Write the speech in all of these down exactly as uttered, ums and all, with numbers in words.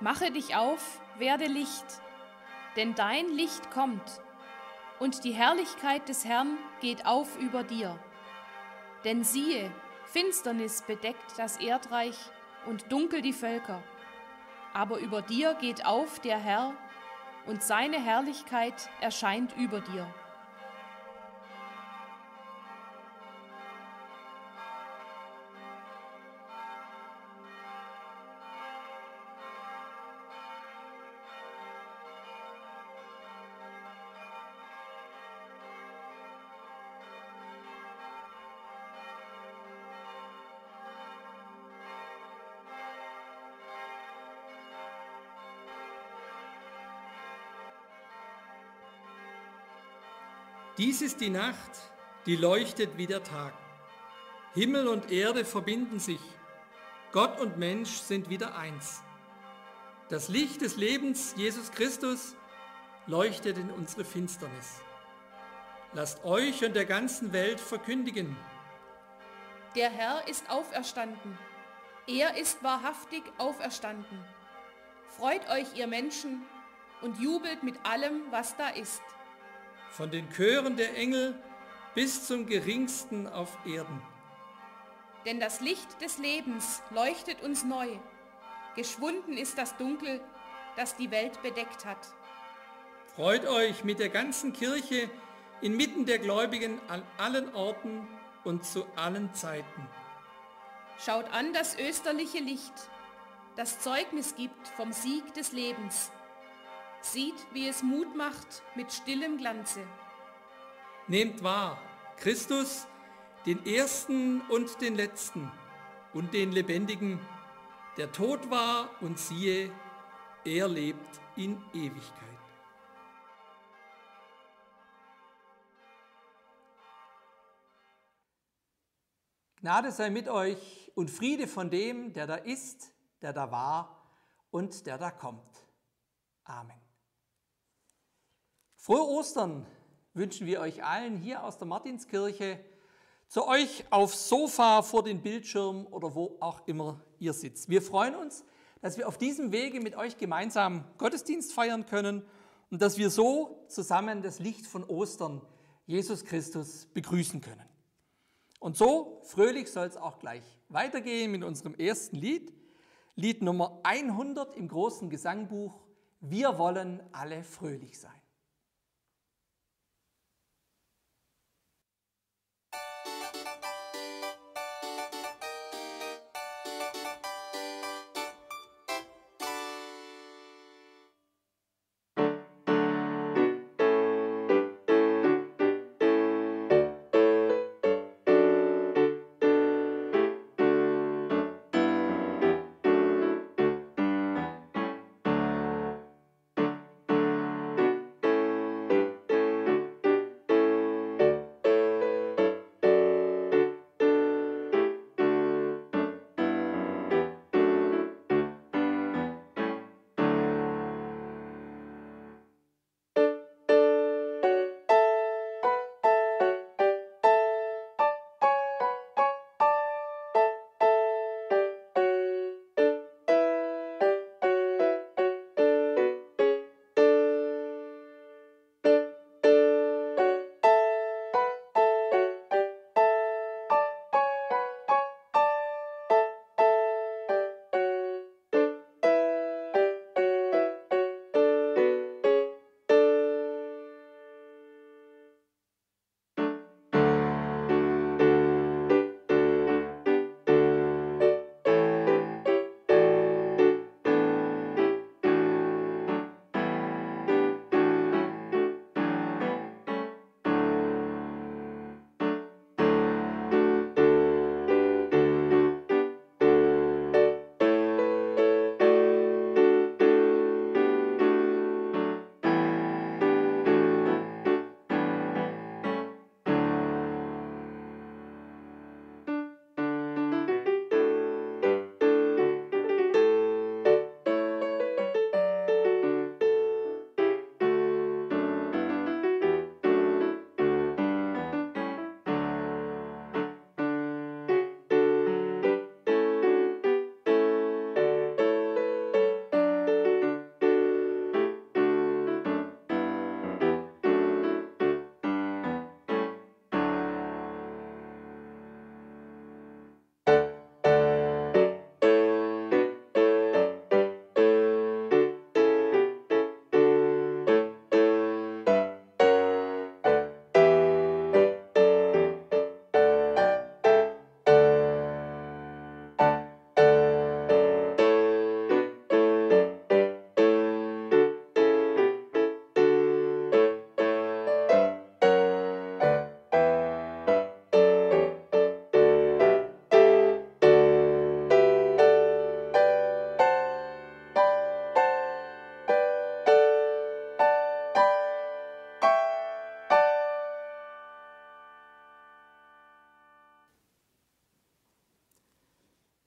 Mache dich auf, werde Licht, denn dein Licht kommt, und die Herrlichkeit des Herrn geht auf über dir. Denn siehe, Finsternis bedeckt das Erdreich und dunkel die Völker. Aber über dir geht auf der Herr, und seine Herrlichkeit erscheint über dir. Dies ist die Nacht, die leuchtet wie der Tag. Himmel und Erde verbinden sich. Gott und Mensch sind wieder eins. Das Licht des Lebens, Jesus Christus, leuchtet in unsere Finsternis. Lasst euch und der ganzen Welt verkündigen: Der Herr ist auferstanden. Er ist wahrhaftig auferstanden. Freut euch, ihr Menschen, und jubelt mit allem, was da ist. Von den Chören der Engel bis zum Geringsten auf Erden. Denn das Licht des Lebens leuchtet uns neu. Geschwunden ist das Dunkel, das die Welt bedeckt hat. Freut euch mit der ganzen Kirche inmitten der Gläubigen an allen Orten und zu allen Zeiten. Schaut an das österliche Licht, das Zeugnis gibt vom Sieg des Lebens. Sieht, wie es Mut macht mit stillem Glanze. Nehmt wahr, Christus, den Ersten und den Letzten und den Lebendigen, der tot war, und siehe, er lebt in Ewigkeit. Gnade sei mit euch und Friede von dem, der da ist, der da war und der da kommt. Amen. Frohe Ostern wünschen wir euch allen hier aus der Martinskirche, zu euch aufs Sofa, vor den Bildschirm oder wo auch immer ihr sitzt. Wir freuen uns, dass wir auf diesem Wege mit euch gemeinsam Gottesdienst feiern können und dass wir so zusammen das Licht von Ostern, Jesus Christus, begrüßen können. Und so fröhlich soll es auch gleich weitergehen mit unserem ersten Lied, Lied Nummer hundert im großen Gesangbuch: Wir wollen alle fröhlich sein.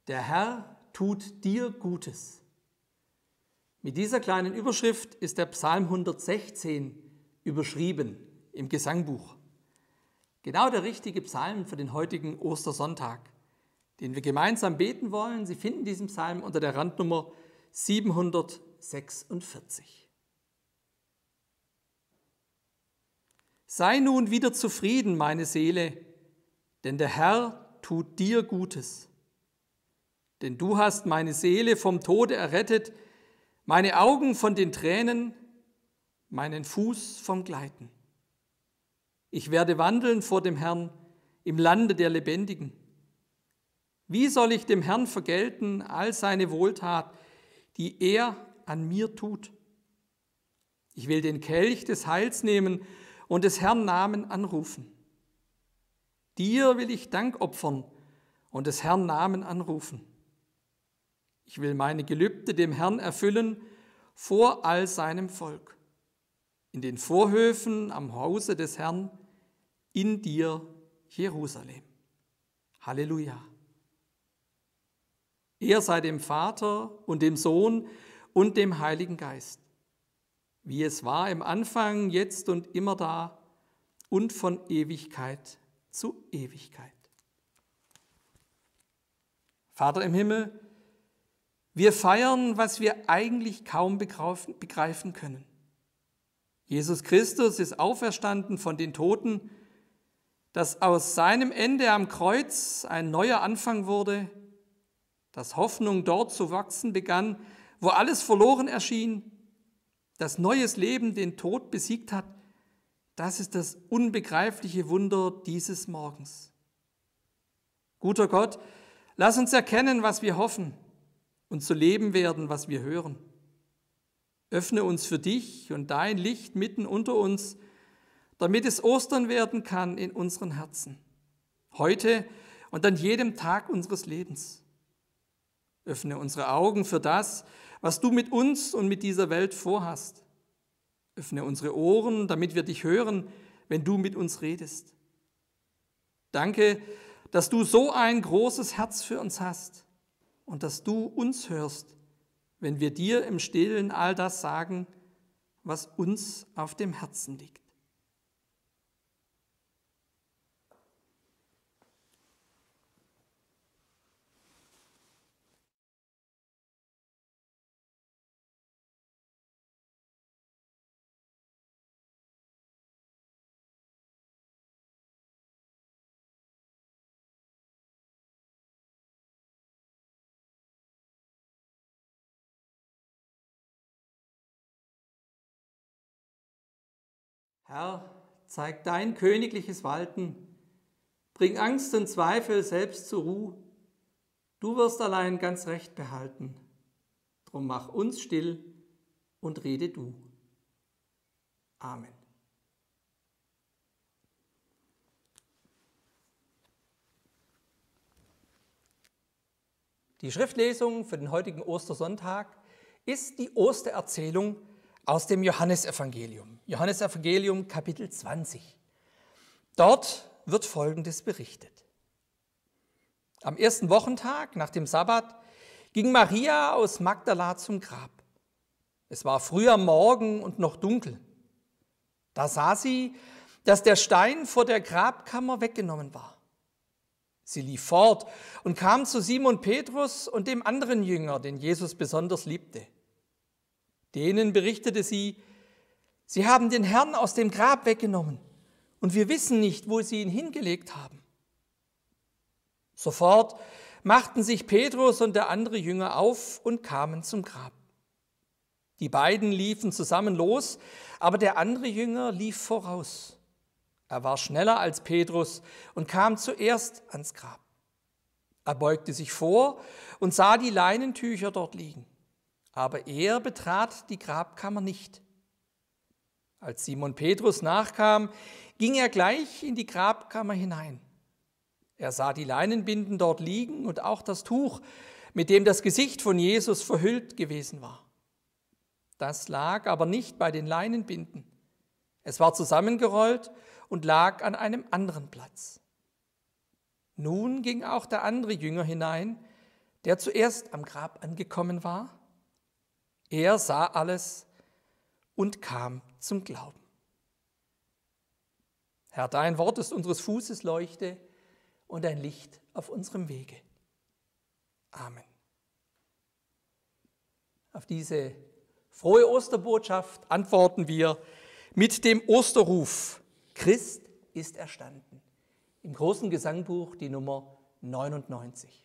Der Herr tut dir Gutes. Mit dieser kleinen Überschrift ist der Psalm hundertsechzehn überschrieben im Gesangbuch. Genau der richtige Psalm für den heutigen Ostersonntag, den wir gemeinsam beten wollen. Sie finden diesen Psalm unter der Randnummer siebenhundertsechsundvierzig. Sei nun wieder zufrieden, meine Seele, denn der Herr tut dir Gutes. Denn du hast meine Seele vom Tode errettet, meine Augen von den Tränen, meinen Fuß vom Gleiten. Ich werde wandeln vor dem Herrn im Lande der Lebendigen. Wie soll ich dem Herrn vergelten all seine Wohltat, die er an mir tut? Ich will den Kelch des Heils nehmen und des Herrn Namen anrufen. Dir will ich Dank opfern und des Herrn Namen anrufen. Ich will meine Gelübde dem Herrn erfüllen vor all seinem Volk, in den Vorhöfen am Hause des Herrn, in dir, Jerusalem. Halleluja. Er sei dem Vater und dem Sohn und dem Heiligen Geist, wie es war im Anfang, jetzt und immer da und von Ewigkeit zu Ewigkeit. Vater im Himmel, wir feiern, was wir eigentlich kaum begreifen können. Jesus Christus ist auferstanden von den Toten, dass aus seinem Ende am Kreuz ein neuer Anfang wurde, dass Hoffnung dort zu wachsen begann, wo alles verloren erschien, dass neues Leben den Tod besiegt hat. Das ist das unbegreifliche Wunder dieses Morgens. Guter Gott, lass uns erkennen, was wir hoffen und zu leben werden, was wir hören. Öffne uns für dich und dein Licht mitten unter uns, damit es Ostern werden kann in unseren Herzen, heute und an jedem Tag unseres Lebens. Öffne unsere Augen für das, was du mit uns und mit dieser Welt vorhast. Öffne unsere Ohren, damit wir dich hören, wenn du mit uns redest. Danke, dass du so ein großes Herz für uns hast und dass du uns hörst, wenn wir dir im Stillen all das sagen, was uns auf dem Herzen liegt. Herr, zeig dein königliches Walten, bring Angst und Zweifel selbst zur Ruhe. Du wirst allein ganz Recht behalten, drum mach uns still und rede du. Amen. Die Schriftlesung für den heutigen Ostersonntag ist die Ostererzählung aus dem Johannesevangelium. Johannesevangelium Kapitel zwanzig. Dort wird Folgendes berichtet. Am ersten Wochentag nach dem Sabbat ging Maria aus Magdala zum Grab. Es war früh am Morgen und noch dunkel. Da sah sie, dass der Stein vor der Grabkammer weggenommen war. Sie lief fort und kam zu Simon Petrus und dem anderen Jünger, den Jesus besonders liebte. Denen berichtete sie, sie haben den Herrn aus dem Grab weggenommen und wir wissen nicht, wo sie ihn hingelegt haben. Sofort machten sich Petrus und der andere Jünger auf und kamen zum Grab. Die beiden liefen zusammen los, aber der andere Jünger lief voraus. Er war schneller als Petrus und kam zuerst ans Grab. Er beugte sich vor und sah die Leinentücher dort liegen. Aber er betrat die Grabkammer nicht. Als Simon Petrus nachkam, ging er gleich in die Grabkammer hinein. Er sah die Leinenbinden dort liegen und auch das Tuch, mit dem das Gesicht von Jesus verhüllt gewesen war. Das lag aber nicht bei den Leinenbinden. Es war zusammengerollt und lag an einem anderen Platz. Nun ging auch der andere Jünger hinein, der zuerst am Grab angekommen war. Er sah alles und kam zum Glauben. Herr, dein Wort ist unseres Fußes Leuchte und ein Licht auf unserem Wege. Amen. Auf diese frohe Osterbotschaft antworten wir mit dem Osterruf: Christ ist erstanden. Im großen Gesangbuch die Nummer neunundneunzig.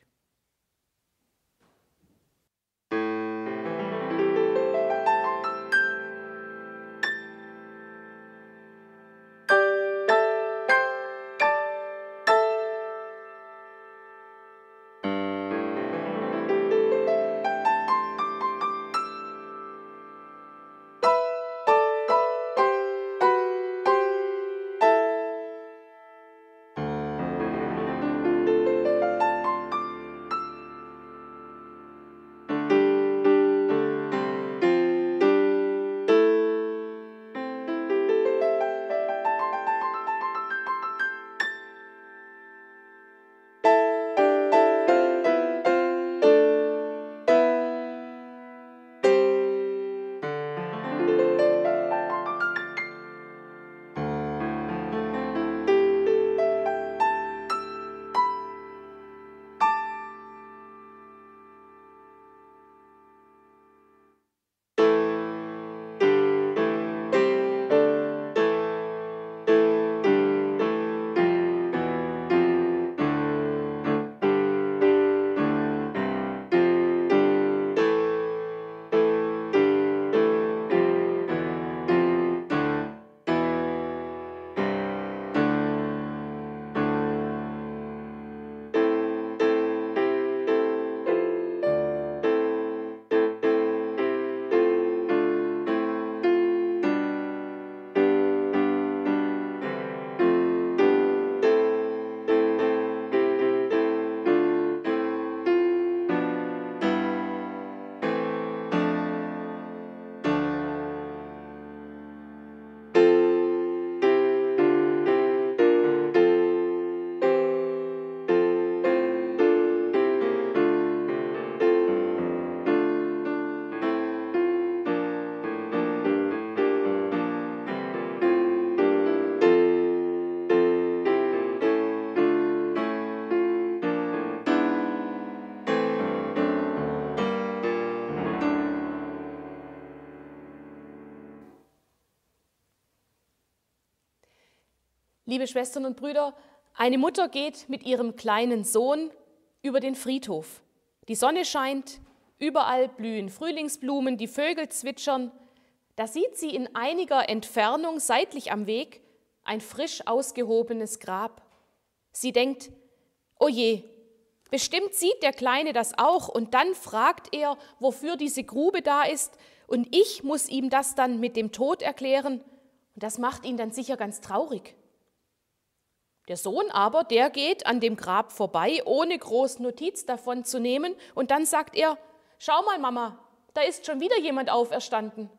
Liebe Schwestern und Brüder, eine Mutter geht mit ihrem kleinen Sohn über den Friedhof. Die Sonne scheint, überall blühen Frühlingsblumen, die Vögel zwitschern. Da sieht sie in einiger Entfernung seitlich am Weg ein frisch ausgehobenes Grab. Sie denkt, oh je, bestimmt sieht der Kleine das auch und dann fragt er, wofür diese Grube da ist und ich muss ihm das dann mit dem Tod erklären und das macht ihn dann sicher ganz traurig. Der Sohn aber, der geht an dem Grab vorbei, ohne groß Notiz davon zu nehmen und dann sagt er, schau mal Mama, da ist schon wieder jemand auferstanden.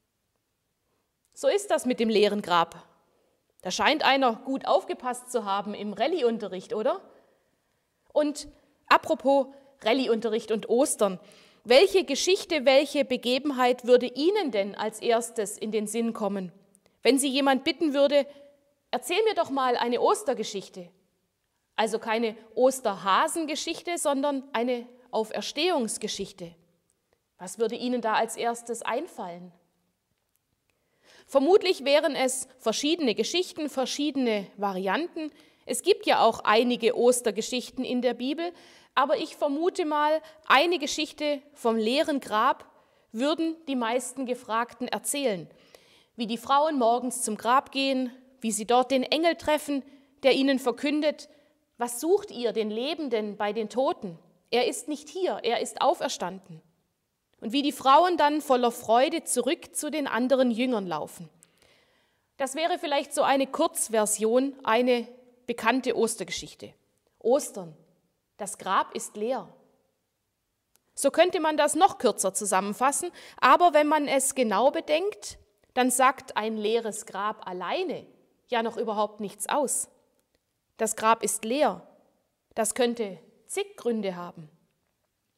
So ist das mit dem leeren Grab. Da scheint einer gut aufgepasst zu haben im Rallye-Unterricht, oder? Und apropos Rallye-Unterricht und Ostern, welche Geschichte, welche Begebenheit würde Ihnen denn als erstes in den Sinn kommen, wenn Sie jemand bitten würde, erzähl mir doch mal eine Ostergeschichte. Also keine Osterhasengeschichte, sondern eine Auferstehungsgeschichte. Was würde Ihnen da als erstes einfallen? Vermutlich wären es verschiedene Geschichten, verschiedene Varianten. Es gibt ja auch einige Ostergeschichten in der Bibel, aber ich vermute mal, eine Geschichte vom leeren Grab würden die meisten Gefragten erzählen. Wie die Frauen morgens zum Grab gehen, wie sie dort den Engel treffen, der ihnen verkündet, was sucht ihr den Lebenden bei den Toten? Er ist nicht hier, er ist auferstanden. Und wie die Frauen dann voller Freude zurück zu den anderen Jüngern laufen. Das wäre vielleicht so eine Kurzversion, eine bekannte Ostergeschichte. Ostern, das Grab ist leer. So könnte man das noch kürzer zusammenfassen, aber wenn man es genau bedenkt, dann sagt ein leeres Grab alleine ja noch überhaupt nichts aus. Das Grab ist leer. Das könnte zig Gründe haben.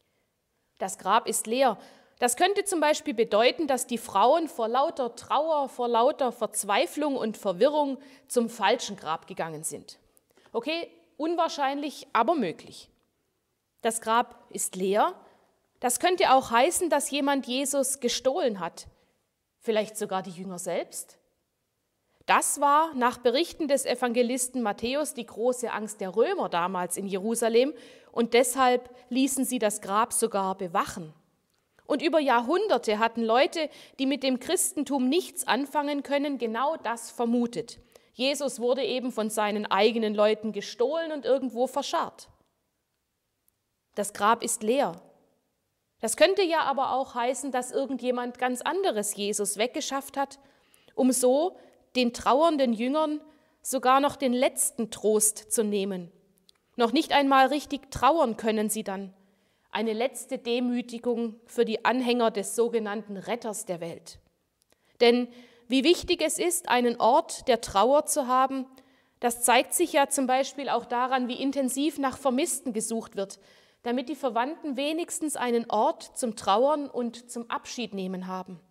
Das Grab ist leer. Das könnte zum Beispiel bedeuten, dass die Frauen vor lauter Trauer, vor lauter Verzweiflung und Verwirrung zum falschen Grab gegangen sind. Okay, unwahrscheinlich, aber möglich. Das Grab ist leer. Das könnte auch heißen, dass jemand Jesus gestohlen hat. Vielleicht sogar die Jünger selbst. Das war nach Berichten des Evangelisten Matthäus die große Angst der Römer damals in Jerusalem und deshalb ließen sie das Grab sogar bewachen. Und über Jahrhunderte hatten Leute, die mit dem Christentum nichts anfangen können, genau das vermutet. Jesus wurde eben von seinen eigenen Leuten gestohlen und irgendwo verscharrt. Das Grab ist leer. Das könnte ja aber auch heißen, dass irgendjemand ganz anderes Jesus weggeschafft hat, um so den trauernden Jüngern sogar noch den letzten Trost zu nehmen. Noch nicht einmal richtig trauern können sie dann. Eine letzte Demütigung für die Anhänger des sogenannten Retters der Welt. Denn wie wichtig es ist, einen Ort der Trauer zu haben, das zeigt sich ja zum Beispiel auch daran, wie intensiv nach Vermissten gesucht wird, damit die Verwandten wenigstens einen Ort zum Trauern und zum Abschiednehmen haben.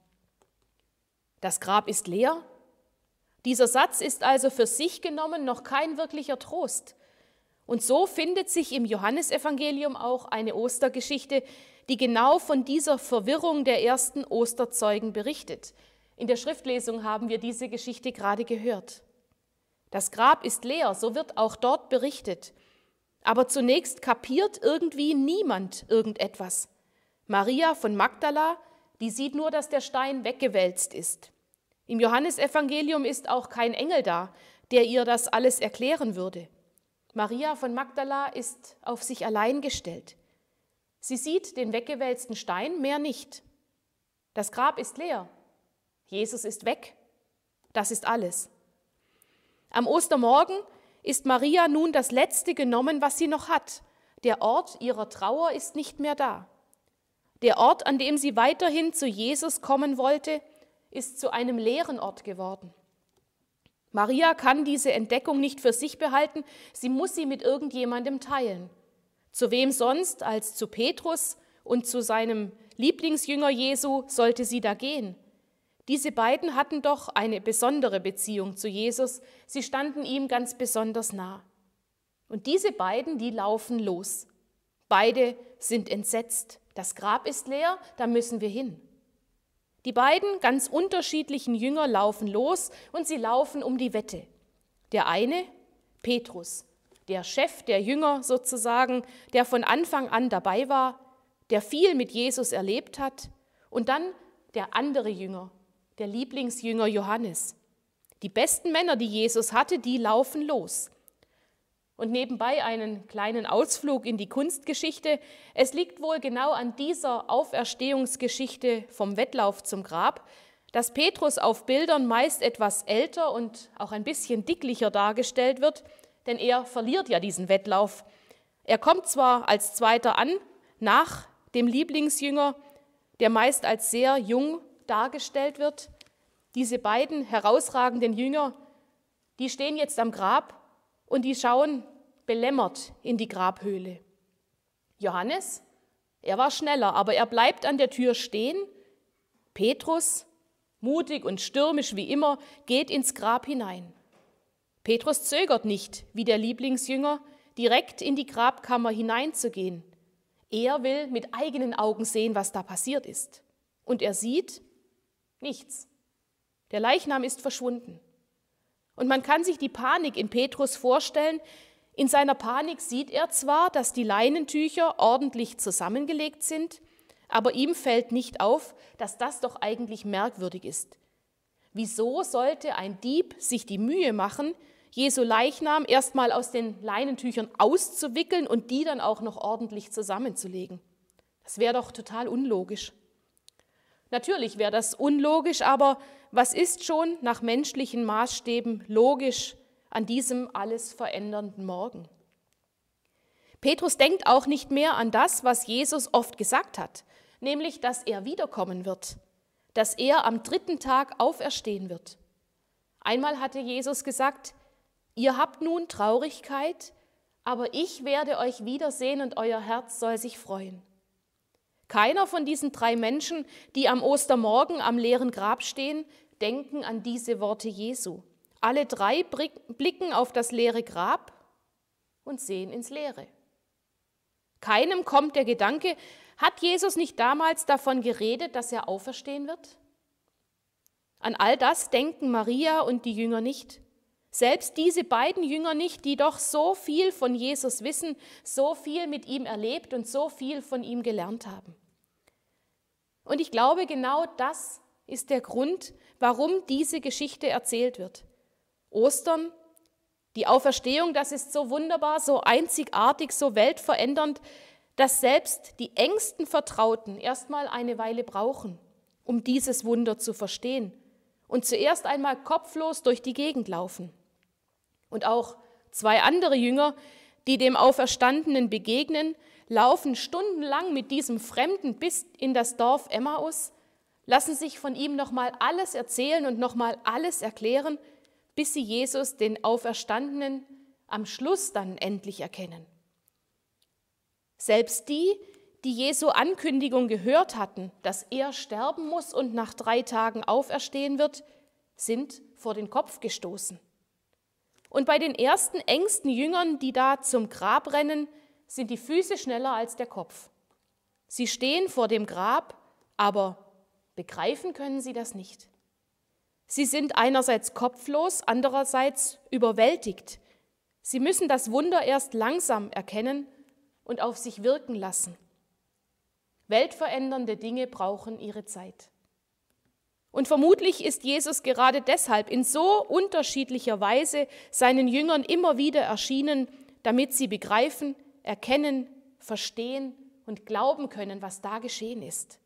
Das Grab ist leer. Dieser Satz ist also für sich genommen noch kein wirklicher Trost. Und so findet sich im Johannesevangelium auch eine Ostergeschichte, die genau von dieser Verwirrung der ersten Osterzeugen berichtet. In der Schriftlesung haben wir diese Geschichte gerade gehört. Das Grab ist leer, so wird auch dort berichtet. Aber zunächst kapiert irgendwie niemand irgendetwas. Maria von Magdala, die sieht nur, dass der Stein weggewälzt ist. Im Johannesevangelium ist auch kein Engel da, der ihr das alles erklären würde. Maria von Magdala ist auf sich allein gestellt. Sie sieht den weggewälzten Stein, mehr nicht. Das Grab ist leer. Jesus ist weg. Das ist alles. Am Ostermorgen ist Maria nun das Letzte genommen, was sie noch hat. Der Ort ihrer Trauer ist nicht mehr da. Der Ort, an dem sie weiterhin zu Jesus kommen wollte, ist zu einem leeren Ort geworden. Maria kann diese Entdeckung nicht für sich behalten, sie muss sie mit irgendjemandem teilen. Zu wem sonst als zu Petrus und zu seinem Lieblingsjünger Jesu sollte sie da gehen? Diese beiden hatten doch eine besondere Beziehung zu Jesus, sie standen ihm ganz besonders nah. Und diese beiden, die laufen los. Beide sind entsetzt. Das Grab ist leer, da müssen wir hin. Die beiden ganz unterschiedlichen Jünger laufen los und sie laufen um die Wette. Der eine, Petrus, der Chef der Jünger sozusagen, der von Anfang an dabei war, der viel mit Jesus erlebt hat, und dann der andere Jünger, der Lieblingsjünger Johannes. Die besten Männer, die Jesus hatte, die laufen los. Und nebenbei einen kleinen Ausflug in die Kunstgeschichte. Es liegt wohl genau an dieser Auferstehungsgeschichte vom Wettlauf zum Grab, dass Petrus auf Bildern meist etwas älter und auch ein bisschen dicklicher dargestellt wird, denn er verliert ja diesen Wettlauf. Er kommt zwar als Zweiter an, nach dem Lieblingsjünger, der meist als sehr jung dargestellt wird. Diese beiden herausragenden Jünger, die stehen jetzt am Grab und die schauen belämmert in die Grabhöhle. Johannes, er war schneller, aber er bleibt an der Tür stehen. Petrus, mutig und stürmisch wie immer, geht ins Grab hinein. Petrus zögert nicht, wie der Lieblingsjünger, direkt in die Grabkammer hineinzugehen. Er will mit eigenen Augen sehen, was da passiert ist. Und er sieht nichts. Der Leichnam ist verschwunden. Und man kann sich die Panik in Petrus vorstellen. In seiner Panik sieht er zwar, dass die Leinentücher ordentlich zusammengelegt sind, aber ihm fällt nicht auf, dass das doch eigentlich merkwürdig ist. Wieso sollte ein Dieb sich die Mühe machen, Jesu Leichnam erstmal aus den Leinentüchern auszuwickeln und die dann auch noch ordentlich zusammenzulegen? Das wäre doch total unlogisch. Natürlich wäre das unlogisch, aber was ist schon nach menschlichen Maßstäben logisch an diesem alles verändernden Morgen? Petrus denkt auch nicht mehr an das, was Jesus oft gesagt hat, nämlich, dass er wiederkommen wird, dass er am dritten Tag auferstehen wird. Einmal hatte Jesus gesagt, ihr habt nun Traurigkeit, aber ich werde euch wiedersehen und euer Herz soll sich freuen. Keiner von diesen drei Menschen, die am Ostermorgen am leeren Grab stehen, denken an diese Worte Jesu. Alle drei blicken auf das leere Grab und sehen ins Leere. Keinem kommt der Gedanke, hat Jesus nicht damals davon geredet, dass er auferstehen wird? An all das denken Maria und die Jünger nicht. Selbst diese beiden Jünger nicht, die doch so viel von Jesus wissen, so viel mit ihm erlebt und so viel von ihm gelernt haben. Und ich glaube, genau das ist der Grund, warum diese Geschichte erzählt wird. Ostern, die Auferstehung, das ist so wunderbar, so einzigartig, so weltverändernd, dass selbst die engsten Vertrauten erstmal eine Weile brauchen, um dieses Wunder zu verstehen und zuerst einmal kopflos durch die Gegend laufen. Und auch zwei andere Jünger, die dem Auferstandenen begegnen, laufen stundenlang mit diesem Fremden bis in das Dorf Emmaus, lassen sich von ihm nochmal alles erzählen und nochmal alles erklären, bis sie Jesus, den Auferstandenen, am Schluss dann endlich erkennen. Selbst die, die Jesu Ankündigung gehört hatten, dass er sterben muss und nach drei Tagen auferstehen wird, sind vor den Kopf gestoßen. Und bei den ersten engsten Jüngern, die da zum Grab rennen, sind die Füße schneller als der Kopf. Sie stehen vor dem Grab, aber begreifen können sie das nicht. Sie sind einerseits kopflos, andererseits überwältigt. Sie müssen das Wunder erst langsam erkennen und auf sich wirken lassen. Weltverändernde Dinge brauchen ihre Zeit. Und vermutlich ist Jesus gerade deshalb in so unterschiedlicher Weise seinen Jüngern immer wieder erschienen, damit sie begreifen, erkennen, verstehen und glauben können, was da geschehen ist.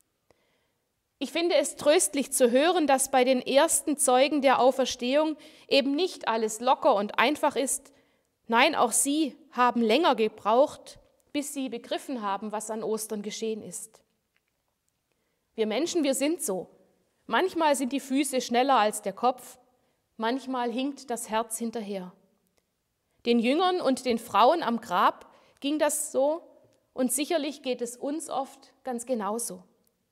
Ich finde es tröstlich zu hören, dass bei den ersten Zeugen der Auferstehung eben nicht alles locker und einfach ist. Nein, auch sie haben länger gebraucht, bis sie begriffen haben, was an Ostern geschehen ist. Wir Menschen, wir sind so. Manchmal sind die Füße schneller als der Kopf, manchmal hinkt das Herz hinterher. Den Jüngern und den Frauen am Grab ging das so und sicherlich geht es uns oft ganz genauso.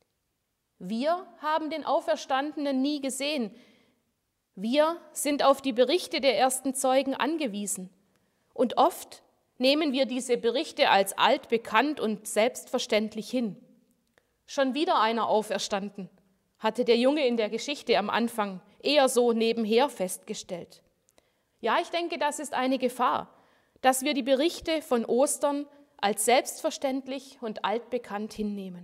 Wir haben den Auferstandenen nie gesehen. Wir sind auf die Berichte der ersten Zeugen angewiesen. Und oft nehmen wir diese Berichte als altbekannt und selbstverständlich hin. Schon wieder einer auferstanden, hatte der Junge in der Geschichte am Anfang eher so nebenher festgestellt. Ja, ich denke, das ist eine Gefahr, dass wir die Berichte von Ostern als selbstverständlich und altbekannt hinnehmen.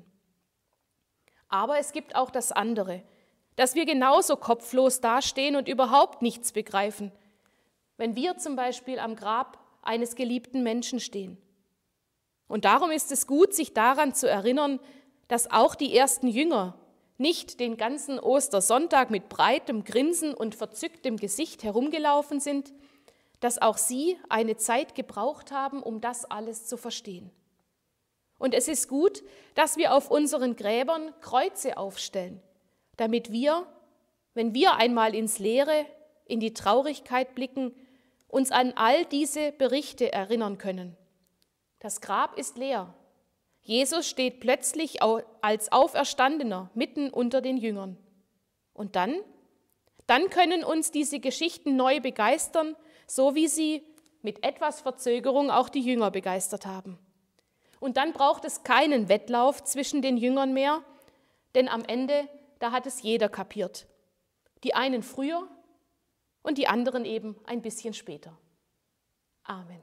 Aber es gibt auch das andere, dass wir genauso kopflos dastehen und überhaupt nichts begreifen, wenn wir zum Beispiel am Grab eines geliebten Menschen stehen. Und darum ist es gut, sich daran zu erinnern, dass auch die ersten Jünger nicht den ganzen Ostersonntag mit breitem Grinsen und verzücktem Gesicht herumgelaufen sind, dass auch sie eine Zeit gebraucht haben, um das alles zu verstehen. Und es ist gut, dass wir auf unseren Gräbern Kreuze aufstellen, damit wir, wenn wir einmal ins Leere, in die Traurigkeit blicken, uns an all diese Berichte erinnern können. Das Grab ist leer. Jesus steht plötzlich als Auferstandener mitten unter den Jüngern. Und dann? Dann können uns diese Geschichten neu begeistern, so wie sie mit etwas Verzögerung auch die Jünger begeistert haben. Und dann braucht es keinen Wettlauf zwischen den Jüngern mehr, denn am Ende, da hat es jeder kapiert. Die einen früher und die anderen eben ein bisschen später. Amen.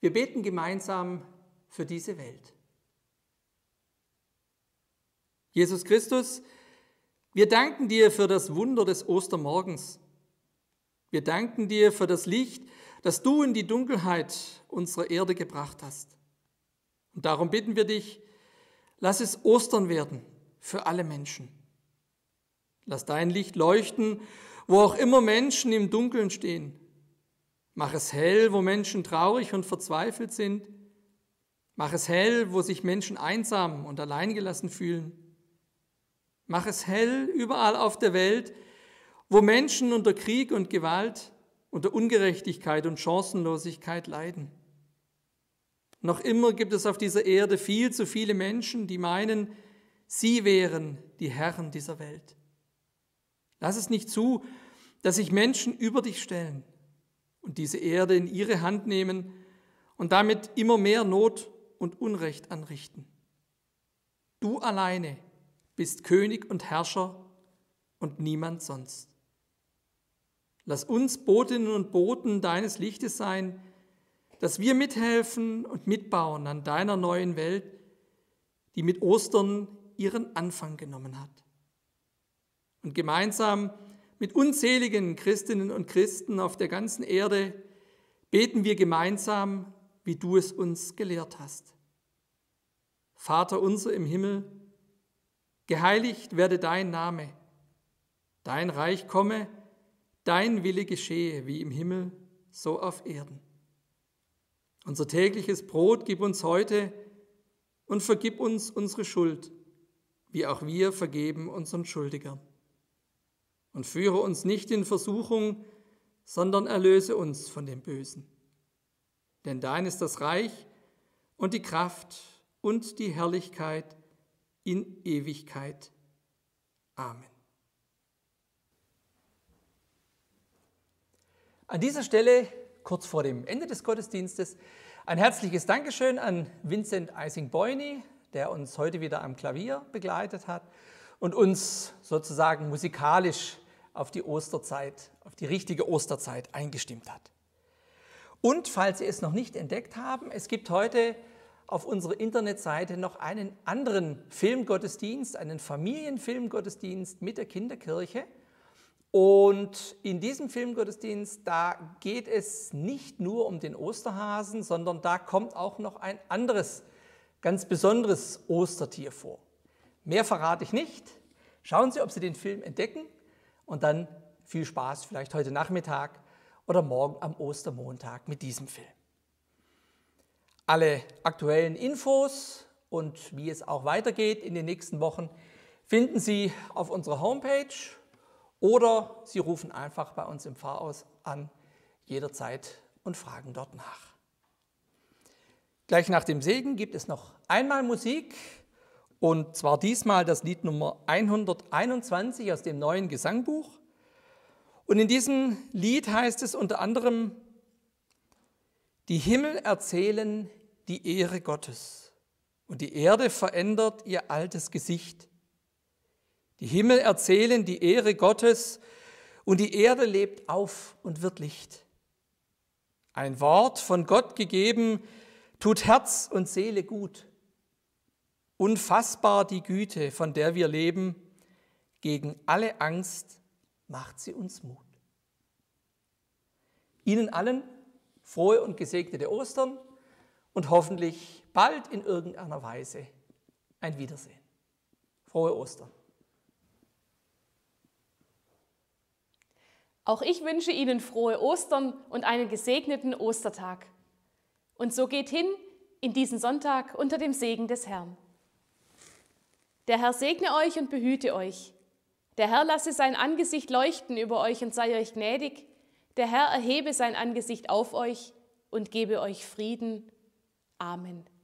Wir beten gemeinsam für diese Welt. Jesus Christus, wir danken dir für das Wunder des Ostermorgens. Wir danken dir für das Licht, das du in die Dunkelheit unserer Erde gebracht hast. Und darum bitten wir dich, lass es Ostern werden für alle Menschen. Lass dein Licht leuchten, wo auch immer Menschen im Dunkeln stehen. Mach es hell, wo Menschen traurig und verzweifelt sind. Mach es hell, wo sich Menschen einsam und alleingelassen fühlen. Mach es hell überall auf der Welt, wo Menschen unter Krieg und Gewalt, unter Ungerechtigkeit und Chancenlosigkeit leiden. Noch immer gibt es auf dieser Erde viel zu viele Menschen, die meinen, sie wären die Herren dieser Welt. Lass es nicht zu, dass sich Menschen über dich stellen und diese Erde in ihre Hand nehmen und damit immer mehr Not und Unrecht anrichten. Du alleine bist König und Herrscher und niemand sonst. Lass uns Botinnen und Boten deines Lichtes sein, dass wir mithelfen und mitbauen an deiner neuen Welt, die mit Ostern ihren Anfang genommen hat. Und gemeinsam mit unzähligen Christinnen und Christen auf der ganzen Erde beten wir gemeinsam, wie du es uns gelehrt hast. Vater unser im Himmel, geheiligt werde dein Name, dein Reich komme, dein Wille geschehe, wie im Himmel, so auf Erden. Unser tägliches Brot gib uns heute und vergib uns unsere Schuld, wie auch wir vergeben unseren Schuldigern. Und führe uns nicht in Versuchung, sondern erlöse uns von dem Bösen. Denn dein ist das Reich und die Kraft und die Herrlichkeit in Ewigkeit. Amen. An dieser Stelle, kurz vor dem Ende des Gottesdienstes, ein herzliches Dankeschön an Vincent Eising-Boyni, der uns heute wieder am Klavier begleitet hat und uns sozusagen musikalisch auf die Osterzeit, auf die richtige Osterzeit eingestimmt hat. Und falls Sie es noch nicht entdeckt haben, es gibt heute auf unserer Internetseite noch einen anderen Filmgottesdienst, einen Familienfilmgottesdienst mit der Kinderkirche. Und in diesem Filmgottesdienst, da geht es nicht nur um den Osterhasen, sondern da kommt auch noch ein anderes, ganz besonderes Ostertier vor. Mehr verrate ich nicht. Schauen Sie, ob Sie den Film entdecken und dann viel Spaß vielleicht heute Nachmittag oder morgen am Ostermontag mit diesem Film. Alle aktuellen Infos und wie es auch weitergeht in den nächsten Wochen finden Sie auf unserer Homepage oder Sie rufen einfach bei uns im Pfarrhaus an, jederzeit und fragen dort nach. Gleich nach dem Segen gibt es noch einmal Musik und zwar diesmal das Lied Nummer hunderteinundzwanzig aus dem neuen Gesangbuch. Und in diesem Lied heißt es unter anderem: Die Himmel erzählen die Ehre Gottes und die Erde verändert ihr altes Gesicht. Die Himmel erzählen die Ehre Gottes und die Erde lebt auf und wird Licht. Ein Wort von Gott gegeben, tut Herz und Seele gut. Unfassbar die Güte, von der wir leben, gegen alle Angst macht sie uns Mut. Ihnen allen frohe und gesegnete Ostern und hoffentlich bald in irgendeiner Weise ein Wiedersehen. Frohe Ostern. Auch ich wünsche Ihnen frohe Ostern und einen gesegneten Ostertag. Und so geht hin in diesen Sonntag unter dem Segen des Herrn. Der Herr segne euch und behüte euch. Der Herr lasse sein Angesicht leuchten über euch und sei euch gnädig. Der Herr erhebe sein Angesicht auf euch und gebe euch Frieden. Amen.